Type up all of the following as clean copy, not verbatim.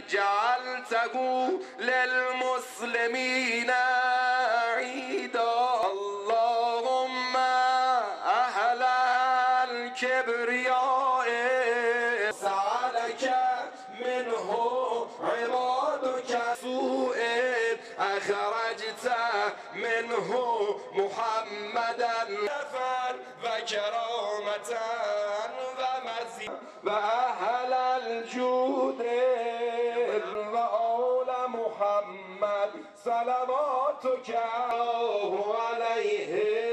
جعلته للمسلمين عيدا اللهم أهل الكبرياء سألك منه عبادك سوء أخرجت منه محمدا وكرامة ومزيد وأهل الجود وآل محمد صلواتك عليه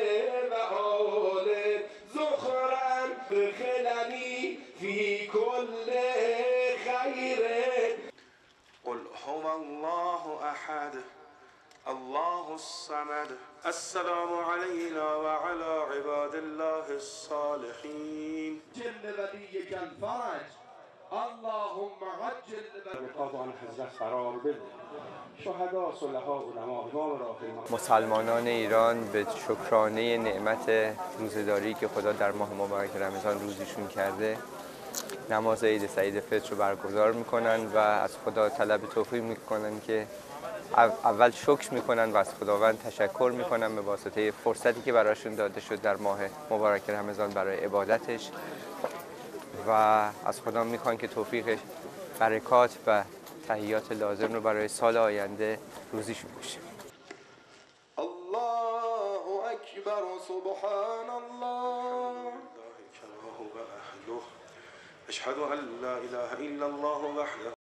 وآله زخرا دخلني في كل خير قل هو الله أحد الله الصمد السلام علينا وعلى عباد الله الصالحين جل وليك الفرج اللهم عجل رقاب آن حضرت قرار بده شهدا صلحا علما امام راهنما مسلمانان ایران به شکرانه نعمت روزه‌داری که خدا در ماه مبارک رمضان روزشون کرده نماز عید سعید فطر رو برگزار میکنن و از خدا طلب توفیق میکنن که اول شکر میکنن و از خداوند تشکر میکنن به واسطه فرصتی که براشون داده شد در ماه مبارک رمضان برای عبادتش و از خدا میخوان که توفیق برکات و تحیات لازم رو برای سال آینده روزیشون بشه. الله اکبر سبحان الله اشهد ان لا اله الا الله وحده